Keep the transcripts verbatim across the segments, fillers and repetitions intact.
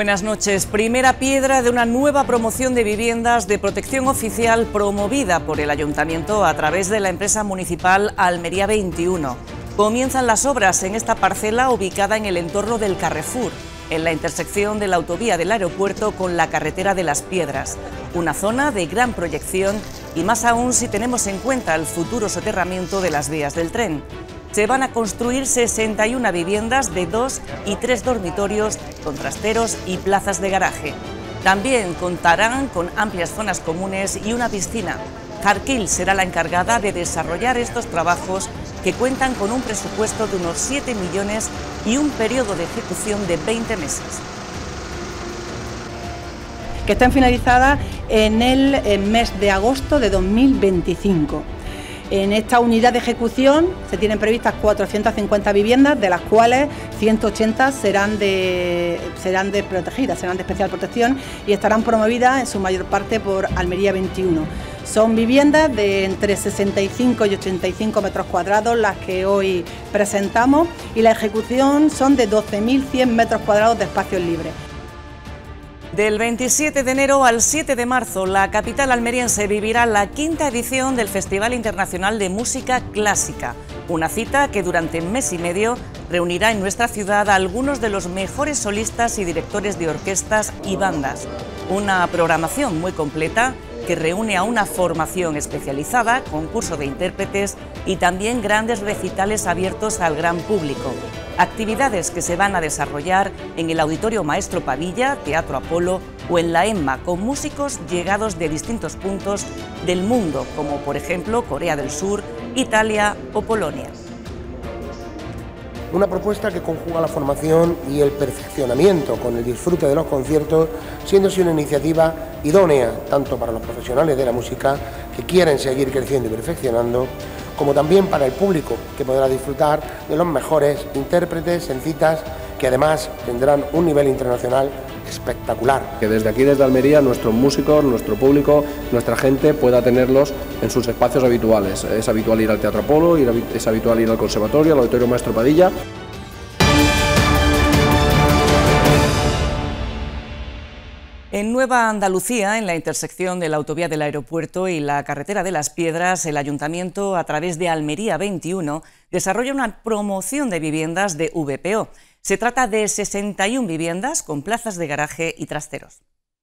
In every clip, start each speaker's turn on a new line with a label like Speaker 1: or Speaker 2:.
Speaker 1: Buenas noches. Primera piedra de una nueva promoción de viviendas de protección oficial promovida por el Ayuntamiento a través de la empresa municipal Almería veintiuno. Comienzan las obras en esta parcela ubicada en el entorno del Carrefour, en la intersección de la autovía del aeropuerto con la carretera de Las Piedras. Una zona de gran proyección y más aún si tenemos en cuenta el futuro soterramiento de las vías del tren. Se van a construir sesenta y una viviendas de dos y tres dormitorios con trasteros y plazas de garaje. También contarán con amplias zonas comunes y una piscina. Jarquil será la encargada de desarrollar estos trabajos que cuentan con un presupuesto de unos siete millones y un periodo de ejecución de veinte meses.
Speaker 2: Que están finalizadas en el mes de agosto de dos mil veinticinco. En esta unidad de ejecución se tienen previstas cuatrocientas cincuenta viviendas, de las cuales ciento ochenta serán de, serán de protegidas, serán de especial protección y estarán promovidas en su mayor parte por Almería veintiuno. Son viviendas de entre sesenta y cinco y ochenta y cinco metros cuadrados las que hoy presentamos y la ejecución son de doce mil cien metros cuadrados de espacios libres.
Speaker 1: Del veintisiete de enero al siete de marzo, la capital almeriense vivirá la quinta edición del Festival Internacional de Música Clásica, una cita que durante mes y medio reunirá en nuestra ciudad a algunos de los mejores solistas y directores de orquestas y bandas. Una programación muy completa que reúne a una formación especializada, concurso de intérpretes y también grandes recitales abiertos al gran público. Actividades que se van a desarrollar en el Auditorio Maestro Padilla, Teatro Apolo o en la EMMA, con músicos llegados de distintos puntos del mundo, como por ejemplo Corea del Sur, Italia o Polonia.
Speaker 3: Una propuesta que conjuga la formación y el perfeccionamiento con el disfrute de los conciertos, siendo así una iniciativa idónea tanto para los profesionales de la música que quieren seguir creciendo y perfeccionando, como también para el público que podrá disfrutar de los mejores intérpretes en citas que además tendrán un nivel internacional espectacular.
Speaker 4: Que desde aquí, desde Almería, nuestros músicos, nuestro público, nuestra gente pueda tenerlos en sus espacios habituales. Es habitual ir al Teatro Apolo, es habitual ir al Conservatorio, al Auditorio Maestro Padilla.
Speaker 1: En Nueva Andalucía, en la intersección de la autovía del aeropuerto y la carretera de Las Piedras, el Ayuntamiento, a través de Almería veintiuno, desarrolla una promoción de viviendas de V P O. Se trata de sesenta y una viviendas con plazas de garaje y trasteros.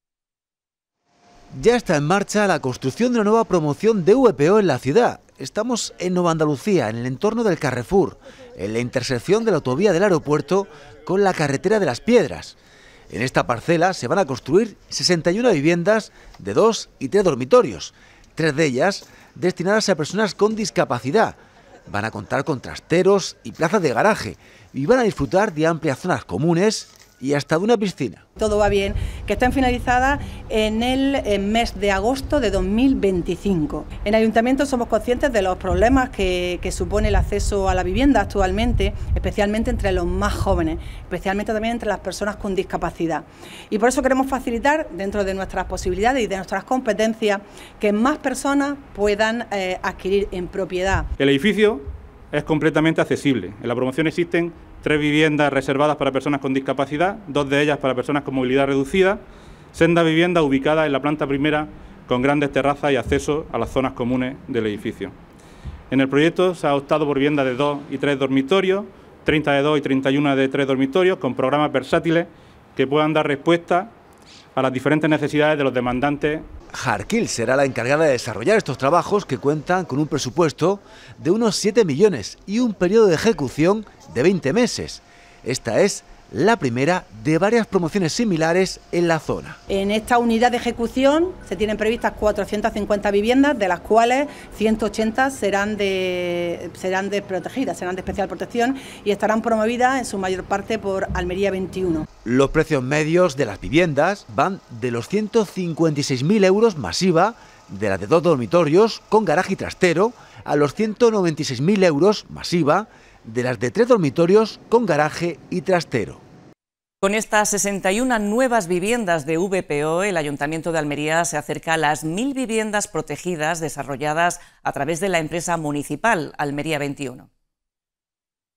Speaker 5: Ya está en marcha la construcción de una nueva promoción de V P O en la ciudad. Estamos en Nueva Andalucía, en el entorno del Carrefour, en la intersección de la autovía del aeropuerto con la carretera de Las Piedras. En esta parcela se van a construir sesenta y una viviendas de dos y tres dormitorios, tres de ellas destinadas a personas con discapacidad. Van a contar con trasteros y plazas de garaje y van a disfrutar de amplias zonas comunes y hasta de una piscina.
Speaker 2: Todo va bien, que están finalizadas en el mes de agosto de dos mil veinticinco. En el Ayuntamiento somos conscientes de los problemas que, que supone el acceso a la vivienda actualmente, especialmente entre los más jóvenes, especialmente también entre las personas con discapacidad. Y por eso queremos facilitar, dentro de nuestras posibilidades y de nuestras competencias, que más personas puedan eh, adquirir en propiedad.
Speaker 6: El edificio es completamente accesible. En la promoción existen tres viviendas reservadas para personas con discapacidad, dos de ellas para personas con movilidad reducida, sendas viviendas ubicadas en la planta primera con grandes terrazas y acceso a las zonas comunes del edificio. En el proyecto se ha optado por viviendas de dos y tres dormitorios, treinta de dos y treinta y uno de tres dormitorios, con programas versátiles que puedan dar respuesta a las diferentes necesidades de los demandantes.
Speaker 5: Jarquil será la encargada de desarrollar estos trabajos que cuentan con un presupuesto de unos siete millones y un periodo de ejecución de veinte meses. Esta es la primera de varias promociones similares en la zona.
Speaker 2: En esta unidad de ejecución se tienen previstas cuatrocientas cincuenta viviendas, de las cuales ciento ochenta serán de, serán de protegidas, serán de especial protección y estarán promovidas en su mayor parte por Almería veintiuno.
Speaker 5: Los precios medios de las viviendas van de los ciento cincuenta y seis mil euros masiva, de las de dos dormitorios con garaje y trastero, a los ciento noventa y seis mil euros masiva, de las de tres dormitorios con garaje y trastero.
Speaker 1: Con estas sesenta y una nuevas viviendas de V P O, el Ayuntamiento de Almería se acerca a las mil viviendas protegidas desarrolladas a través de la empresa municipal Almería veintiuno.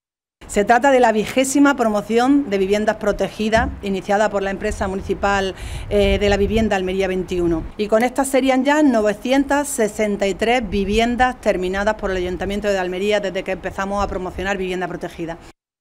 Speaker 2: Se trata de la vigésima promoción de viviendas protegidas iniciada por la empresa municipal eh, de la vivienda Almería veintiuno, y con estas serían ya novecientas sesenta y tres viviendas terminadas por el Ayuntamiento de Almería desde que empezamos a promocionar vivienda protegida.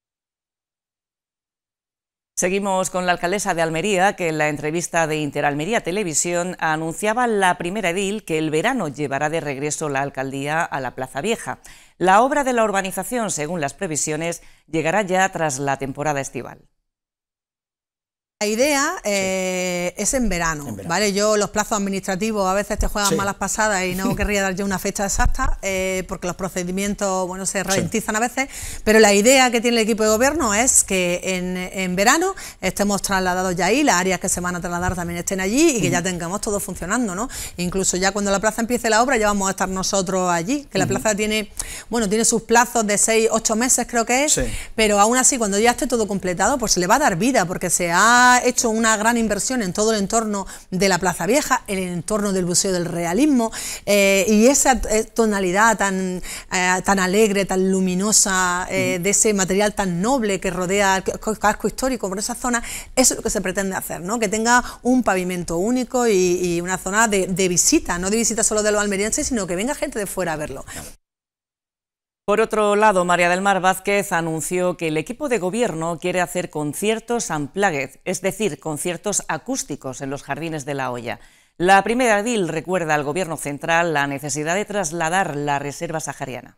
Speaker 1: Seguimos con la alcaldesa de Almería, que en la entrevista de Interalmería Televisión anunciaba la primera edil que el verano llevará de regreso la alcaldía a la Plaza Vieja. La obra de la urbanización, según las previsiones, llegará ya tras la temporada estival.
Speaker 7: La idea eh, sí. es en verano, en verano, ¿vale? Yo los plazos administrativos a veces te juegan sí. malas pasadas y no querría dar yo una fecha exacta eh, porque los procedimientos, bueno, se ralentizan sí. a veces, pero la idea que tiene el equipo de gobierno es que en, en verano estemos trasladados ya ahí, las áreas que se van a trasladar también estén allí y que uh-huh. ya tengamos todo funcionando, ¿no? Incluso ya cuando la plaza empiece la obra ya vamos a estar nosotros allí, que uh-huh. la plaza tiene, bueno, tiene sus plazos de seis, ocho meses creo que es, sí. pero aún así cuando ya esté todo completado pues se le va a dar vida porque se ha hecho una gran inversión en todo el entorno de la Plaza Vieja, en el entorno del Museo del Realismo eh, y esa tonalidad tan, eh, tan alegre, tan luminosa eh, de ese material tan noble que rodea el casco histórico por esa zona, eso es lo que se pretende hacer, ¿no? Que tenga un pavimento único y, y una zona de, de visita, no de visita solo de los almerienses, sino que venga gente de fuera a verlo.
Speaker 1: Por otro lado, María del Mar Vázquez anunció que el equipo de gobierno quiere hacer conciertos unplugged, es decir, conciertos acústicos en los jardines de La Hoya. La primera edil recuerda al gobierno central la necesidad de trasladar la reserva sahariana.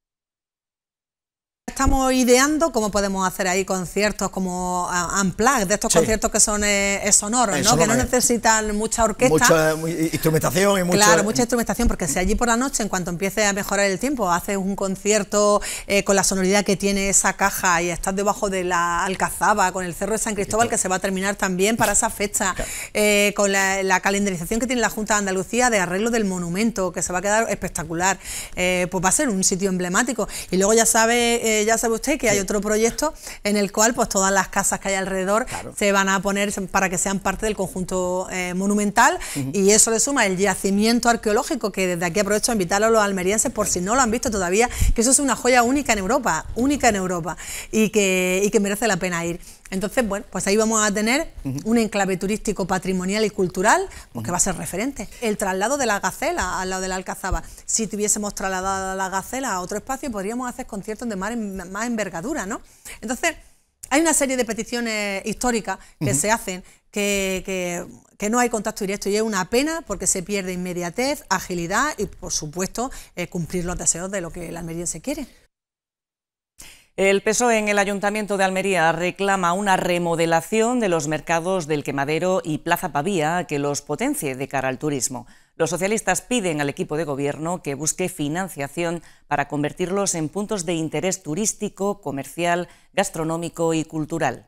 Speaker 7: Estamos ideando cómo podemos hacer ahí conciertos como unplugged, de estos sí. conciertos que son eh, sonoros, ¿no? Que no necesitan mucha orquesta.
Speaker 8: Mucha muy, instrumentación y mucho...
Speaker 7: Claro, mucha instrumentación, porque si allí por la noche, en cuanto empiece a mejorar el tiempo, haces un concierto eh, con la sonoridad que tiene esa caja y estás debajo de la Alcazaba, con el Cerro de San Cristóbal, que se va a terminar también para esa fecha, claro. eh, con la, la calendarización que tiene la Junta de Andalucía de arreglo del monumento, que se va a quedar espectacular, eh, pues va a ser un sitio emblemático. Y luego ya sabe... Eh, ya sabe usted que hay otro proyecto en el cual pues todas las casas que hay alrededor claro. se van a poner para que sean parte del conjunto eh, monumental uh-huh. y eso le suma el yacimiento arqueológico, que desde aquí aprovecho a invitar a los almerienses por si no lo han visto todavía, que eso es una joya única en Europa, única en Europa y que, y que merece la pena ir. Entonces, bueno, pues ahí vamos a tener uh-huh. un enclave turístico, patrimonial y cultural, pues uh-huh. que va a ser referente. El traslado de la Gacela al lado de la Alcazaba. Si tuviésemos trasladado la Gacela a otro espacio, podríamos hacer conciertos de más, más envergadura, ¿no? Entonces, hay una serie de peticiones históricas que uh-huh. se hacen que, que, que no hay contacto directo y es una pena porque se pierde inmediatez, agilidad y, por supuesto, eh, cumplir los deseos de lo que el almeriense quiere.
Speaker 1: El P S O E en el Ayuntamiento de Almería reclama una remodelación de los mercados del Quemadero y Plaza Pavía que los potencie de cara al turismo. Los socialistas piden al equipo de gobierno que busque financiación para convertirlos en puntos de interés turístico, comercial, gastronómico y cultural.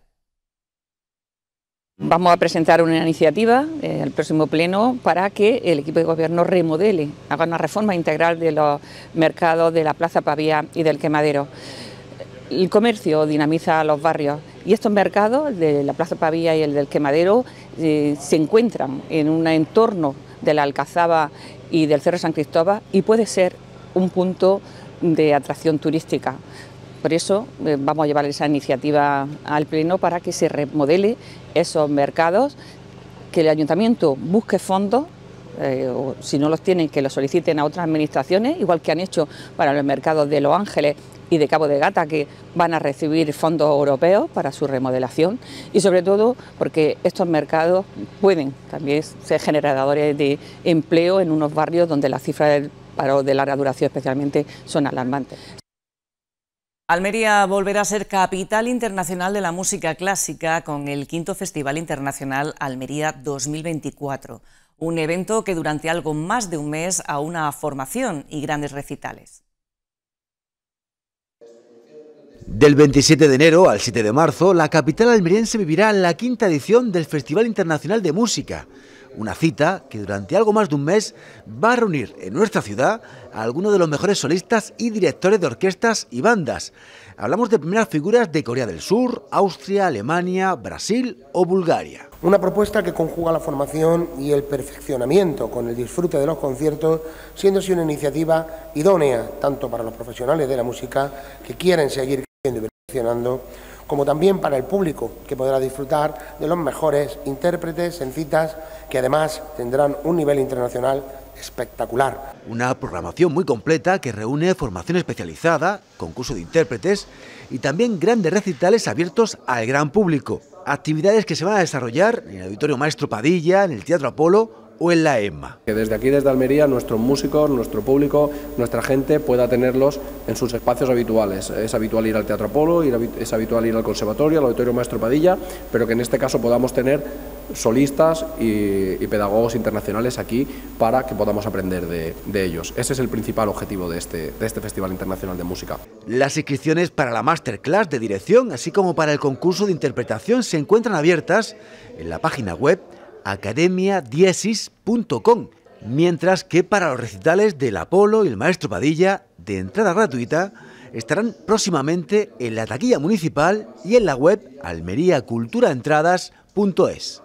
Speaker 9: Vamos a presentar una iniciativa eh, al próximo pleno para que el equipo de gobierno remodele, haga una reforma integral de los mercados de la Plaza Pavía y del Quemadero. El comercio dinamiza los barrios y estos mercados de la Plaza Pavía y el del Quemadero eh, se encuentran en un entorno de la Alcazaba y del Cerro de San Cristóbal y puede ser un punto de atracción turística. Por eso eh, vamos a llevar esa iniciativa al Pleno para que se remodele esos mercados, que el Ayuntamiento busque fondos, eh, o si no los tienen, que los soliciten a otras administraciones, igual que han hecho para los mercados de Los Ángeles y de Cabo de Gata, que van a recibir fondos europeos para su remodelación y sobre todo porque estos mercados pueden también ser generadores de empleo en unos barrios donde las cifras del paro de larga duración especialmente son alarmantes.
Speaker 1: Almería volverá a ser capital internacional de la música clásica con el quinto Festival Internacional Almería dos mil veinticuatro, un evento que durante algo más de un mes aúna formación y grandes recitales.
Speaker 5: Del veintisiete de enero al siete de marzo, la capital almeriense vivirá la quinta edición del Festival Internacional de Música, una cita que durante algo más de un mes va a reunir en nuestra ciudad a algunos de los mejores solistas y directores de orquestas y bandas. Hablamos de primeras figuras de Corea del Sur, Austria, Alemania, Brasil o Bulgaria.
Speaker 3: Una propuesta que conjuga la formación y el perfeccionamiento con el disfrute de los conciertos, siendo así una iniciativa idónea tanto para los profesionales de la música que quieren seguir creciendo y perfeccionando, como también para el público, que podrá disfrutar de los mejores intérpretes en citas que además tendrán un nivel internacional espectacular.
Speaker 5: Una programación muy completa que reúne formación especializada, concurso de intérpretes y también grandes recitales abiertos al gran público. Actividades que se van a desarrollar en el Auditorio Maestro Padilla, en el Teatro Apolo o en la EMMA.
Speaker 4: Que desde aquí, desde Almería, nuestros músicos, nuestro público, nuestra gente pueda tenerlos en sus espacios habituales. Es habitual ir al Teatro Apolo, es habitual ir al Conservatorio, al Auditorio Maestro Padilla, pero que en este caso podamos tener solistas y, y pedagogos internacionales aquí para que podamos aprender de, de ellos. Ese es el principal objetivo de este, de este Festival Internacional de Música.
Speaker 5: Las inscripciones para la Masterclass de dirección, así como para el concurso de interpretación, se encuentran abiertas en la página web academia diesis punto com, mientras que para los recitales del Apolo y el Maestro Padilla, de entrada gratuita, estarán próximamente en la taquilla municipal y en la web almería cultura entradas punto es.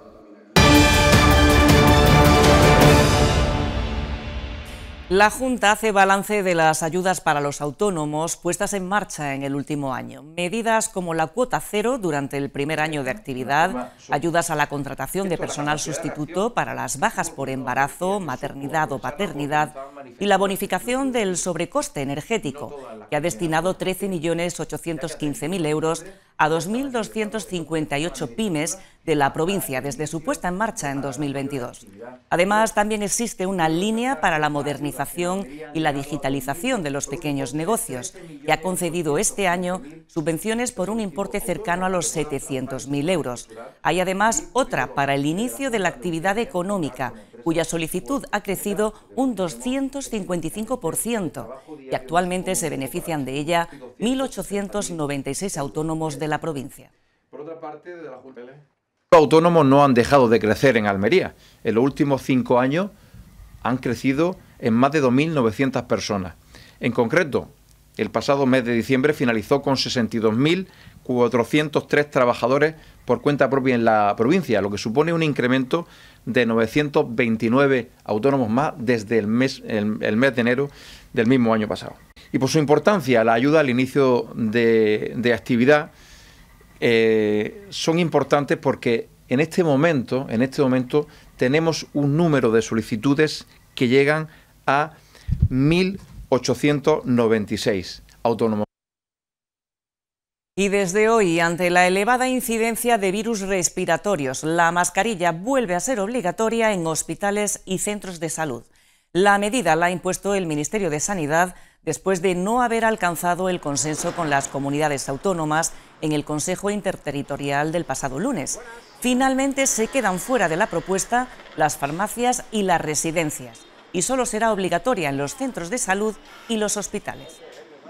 Speaker 1: La Junta hace balance de las ayudas para los autónomos puestas en marcha en el último año. Medidas como la cuota cero durante el primer año de actividad, ayudas a la contratación de personal sustituto para las bajas por embarazo, maternidad o paternidad y la bonificación del sobrecoste energético, que ha destinado trece millones ochocientos quince mil euros a dos mil doscientos cincuenta y ocho pymes de la provincia desde su puesta en marcha en dos mil veintidós. Además, también existe una línea para la modernización y la digitalización de los pequeños negocios, que ha concedido este año subvenciones por un importe cercano a los setecientos mil euros. Hay además otra para el inicio de la actividad económica, cuya solicitud ha crecido un doscientos cincuenta y cinco por ciento y actualmente se benefician de ella mil ochocientos noventa y seis autónomos de la provincia.
Speaker 10: Por otra parte, de la Junta, los autónomos no han dejado de crecer en Almería. En los últimos cinco años han crecido en más de dos mil novecientas personas. En concreto, el pasado mes de diciembre finalizó con sesenta y dos mil cuatrocientos tres trabajadores por cuenta propia en la provincia, lo que supone un incremento de novecientos veintinueve autónomos más desde el mes, el, el mes de enero del mismo año pasado. Y por su importancia, la ayuda al inicio de, de actividad eh, son importantes porque en este momento, en este momento tenemos un número de solicitudes que llegan a mil ochocientos noventa y seis autónomos.
Speaker 1: Y desde hoy, ante la elevada incidencia de virus respiratorios, la mascarilla vuelve a ser obligatoria en hospitales y centros de salud. La medida la ha impuesto el Ministerio de Sanidad después de no haber alcanzado el consenso con las comunidades autónomas en el Consejo Interterritorial del pasado lunes. Finalmente se quedan fuera de la propuesta las farmacias y las residencias, y solo será obligatoria en los centros de salud y los hospitales.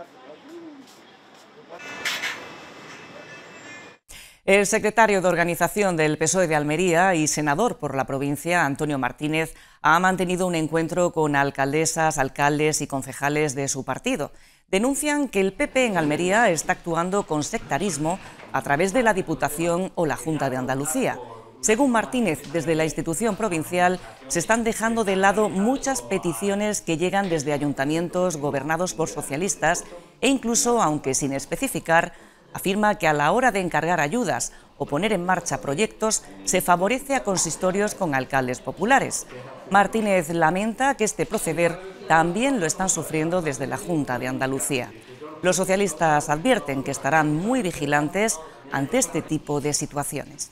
Speaker 1: El secretario de Organización del P S O E de Almería y senador por la provincia, Antonio Martínez, ha mantenido un encuentro con alcaldesas, alcaldes y concejales de su partido. Denuncian que el P P en Almería está actuando con sectarismo a través de la Diputación o la Junta de Andalucía. Según Martínez, desde la institución provincial se están dejando de lado muchas peticiones que llegan desde ayuntamientos gobernados por socialistas e incluso, aunque sin especificar, afirma que a la hora de encargar ayudas o poner en marcha proyectos se favorece a consistorios con alcaldes populares. Martínez lamenta que este proceder también lo están sufriendo desde la Junta de Andalucía. Los socialistas advierten que estarán muy vigilantes ante este tipo de situaciones.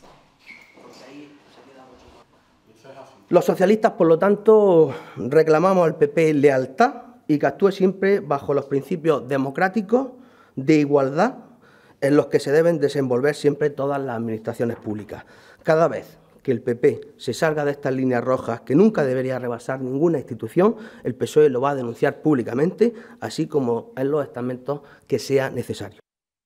Speaker 11: Los socialistas, por lo tanto, reclamamos al P P lealtad y que actúe siempre bajo los principios democráticos de igualdad en los que se deben desenvolver siempre todas las administraciones públicas. Cada vez que el P P se salga de estas líneas rojas, que nunca debería rebasar ninguna institución, el P S O E lo va a denunciar públicamente, así como en los estamentos que sea necesario.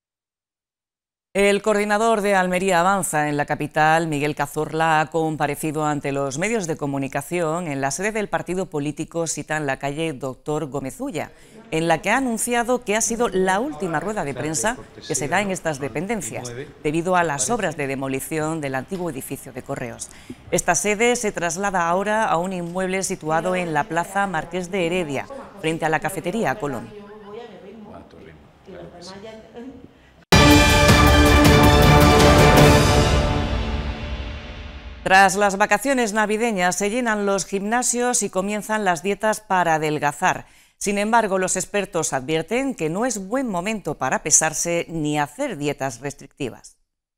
Speaker 1: El coordinador de Almería Avanza en la capital, Miguel Cazorla, ha comparecido ante los medios de comunicación en la sede del partido político cita en la calle Doctor Gómez Ulla, en la que ha anunciado que ha sido la última rueda de prensa que se da en estas dependencias, debido a las obras de demolición del antiguo edificio de Correos. Esta sede se traslada ahora a un inmueble situado en la Plaza Marqués de Heredia, frente a la cafetería Colón. Tras las vacaciones navideñas se llenan los gimnasios y comienzan las dietas para adelgazar. Sin embargo, los expertos advierten que no es buen momento para pesarse ni hacer dietas restrictivas.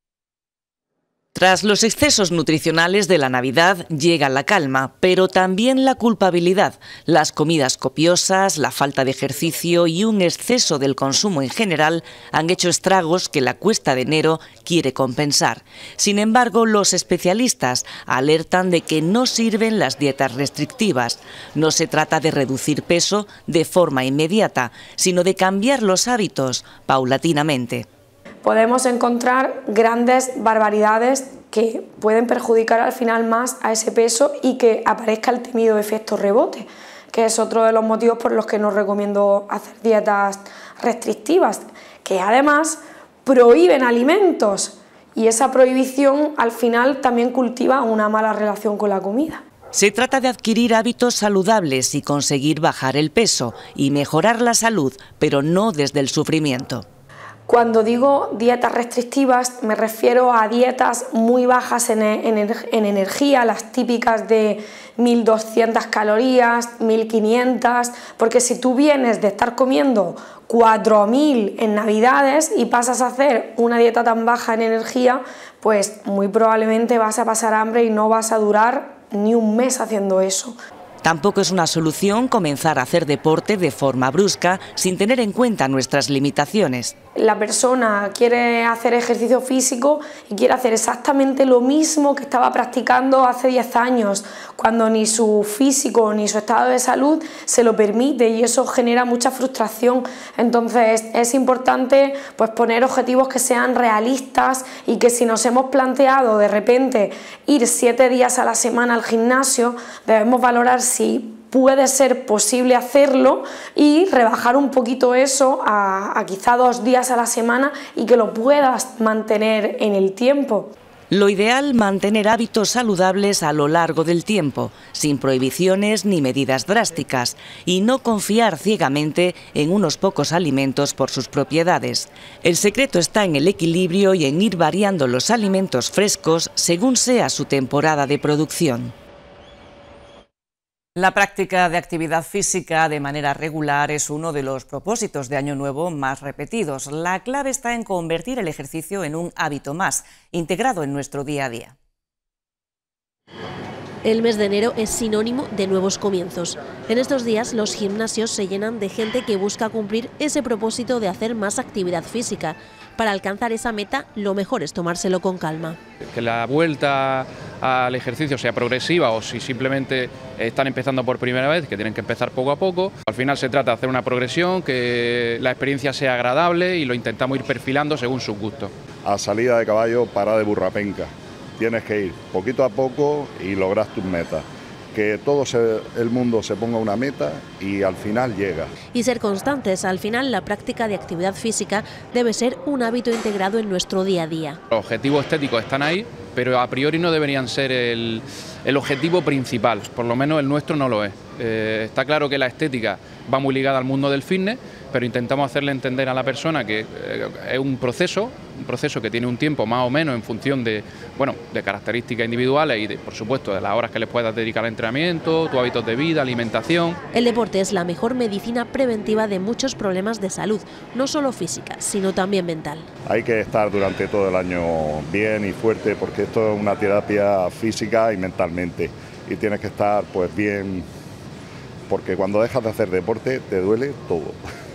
Speaker 1: Tras los excesos nutricionales de la Navidad llega la calma, pero también la culpabilidad. Las comidas copiosas, la falta de ejercicio y un exceso del consumo en general han hecho estragos que la cuesta de enero quiere compensar. Sin embargo, los especialistas alertan de que no sirven las dietas restrictivas. No se trata de reducir peso de forma inmediata, sino de cambiar los hábitos paulatinamente.
Speaker 12: Podemos encontrar grandes barbaridades que pueden perjudicar al final más a ese peso y que aparezca el temido efecto rebote, que es otro de los motivos por los que no recomiendo hacer dietas restrictivas, que además prohíben alimentos y esa prohibición al final también cultiva una mala relación con la comida.
Speaker 1: Se trata de adquirir hábitos saludables y conseguir bajar el peso y mejorar la salud, pero no desde el sufrimiento.
Speaker 12: Cuando digo dietas restrictivas me refiero a dietas muy bajas en, en, en energía, las típicas de mil doscientas calorías, mil quinientas, porque si tú vienes de estar comiendo cuatro mil en Navidades y pasas a hacer una dieta tan baja en energía, pues muy probablemente vas a pasar hambre y no vas a durar ni un mes haciendo eso.
Speaker 1: Tampoco es una solución comenzar a hacer deporte de forma brusca sin tener en cuenta nuestras limitaciones.
Speaker 12: La persona quiere hacer ejercicio físico y quiere hacer exactamente lo mismo que estaba practicando hace diez años, cuando ni su físico ni su estado de salud se lo permite y eso genera mucha frustración. Entonces es importante pues, poner objetivos que sean realistas y que si nos hemos planteado de repente ir siete días a la semana al gimnasio, debemos valorar si puede ser posible hacerlo y rebajar un poquito eso a, a quizá dos días a la semana y que lo puedas mantener en el tiempo.
Speaker 1: Lo ideal, mantener hábitos saludables a lo largo del tiempo, sin prohibiciones ni medidas drásticas, y no confiar ciegamente en unos pocos alimentos por sus propiedades. El secreto está en el equilibrio y en ir variando los alimentos frescos según sea su temporada de producción. La práctica de actividad física de manera regular es uno de los propósitos de Año Nuevo más repetidos. La clave está en convertir el ejercicio en un hábito más, integrado en nuestro día a día.
Speaker 13: El mes de enero es sinónimo de nuevos comienzos. En estos días los gimnasios se llenan de gente que busca cumplir ese propósito de hacer más actividad física. Para alcanzar esa meta, lo mejor es tomárselo con calma.
Speaker 14: Que la vuelta al ejercicio sea progresiva o si simplemente están empezando por primera vez, que tienen que empezar poco a poco. Al final se trata de hacer una progresión, que la experiencia sea agradable y lo intentamos ir perfilando según sus gustos.
Speaker 15: A salida de caballo, para de burrapenca. Tienes que ir poquito a poco y logras tus metas. Que todo se, el mundo se ponga una meta y al final llega.
Speaker 13: Y ser constantes, al final la práctica de actividad física debe ser un hábito integrado en nuestro día a día.
Speaker 14: Los objetivos estéticos están ahí, pero a priori no deberían ser el, el objetivo principal, por lo menos el nuestro no lo es. Eh, está claro que la estética va muy ligada al mundo del fitness, pero intentamos hacerle entender a la persona que eh, es un proceso, un proceso que tiene un tiempo más o menos en función de, bueno, de características individuales y de, por supuesto de las horas que le puedas dedicar al entrenamiento, tus hábitos de vida, alimentación.
Speaker 13: El deporte es la mejor medicina preventiva de muchos problemas de salud, no solo física, sino también mental.
Speaker 15: Hay que estar durante todo el año bien y fuerte porque esto es una terapia física y mentalmente y tienes que estar pues bien porque cuando dejas de hacer deporte te duele todo.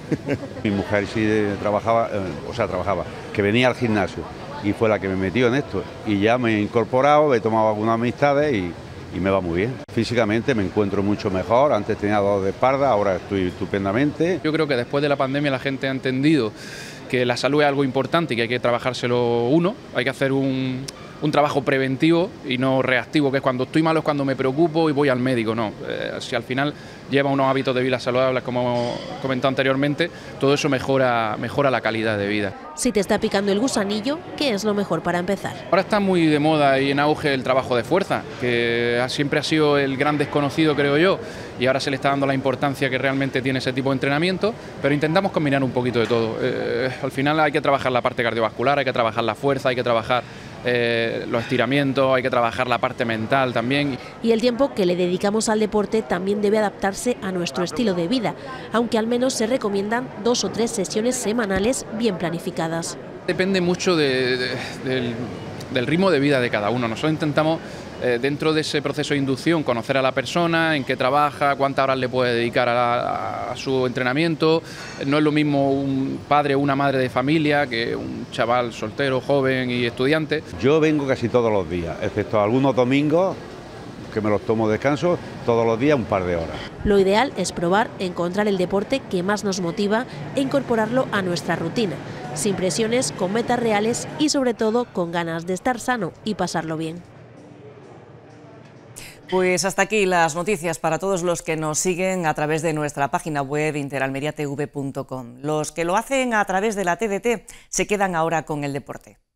Speaker 16: Mi mujer sí trabajaba, o sea, trabajaba, que venía al gimnasio y fue la que me metió en esto. Y ya me he incorporado, he tomado algunas amistades y, y me va muy bien. Físicamente me encuentro mucho mejor, antes tenía dolor de espalda, ahora estoy estupendamente.
Speaker 14: Yo creo que después de la pandemia la gente ha entendido que la salud es algo importante y que hay que trabajárselo uno, hay que hacer un... un trabajo preventivo y no reactivo, que es cuando estoy malo es cuando me preocupo y voy al médico, no. Eh, si al final lleva unos hábitos de vida saludables, como comentado anteriormente, todo eso mejora, mejora la calidad de vida.
Speaker 13: Si te está picando el gusanillo, ¿qué es lo mejor para empezar?
Speaker 14: Ahora está muy de moda y en auge el trabajo de fuerza, que siempre ha sido el gran desconocido, creo yo, y ahora se le está dando la importancia que realmente tiene ese tipo de entrenamiento, pero intentamos combinar un poquito de todo. Eh, al final hay que trabajar la parte cardiovascular, hay que trabajar la fuerza, hay que trabajar eh, los estiramientos, hay que trabajar la parte mental también.
Speaker 13: Y el tiempo que le dedicamos al deporte también debe adaptarse a nuestro estilo de vida, aunque al menos se recomiendan dos o tres sesiones semanales bien planificadas.
Speaker 14: Depende mucho de, de, del, del ritmo de vida de cada uno. Nosotros intentamos, eh, dentro de ese proceso de inducción, conocer a la persona, en qué trabaja, cuántas horas le puede dedicar a, a su entrenamiento. No es lo mismo un padre o una madre de familia que un chaval soltero, joven y estudiante.
Speaker 16: Yo vengo casi todos los días, excepto algunos domingos que me los tomo descanso, todos los días un par de horas.
Speaker 13: Lo ideal es probar, encontrar el deporte que más nos motiva e incorporarlo a nuestra rutina, sin presiones, con metas reales y sobre todo con ganas de estar sano y pasarlo bien.
Speaker 1: Pues hasta aquí las noticias para todos los que nos siguen a través de nuestra página web interalmeriatv punto com. Los que lo hacen a través de la T D T se quedan ahora con el deporte.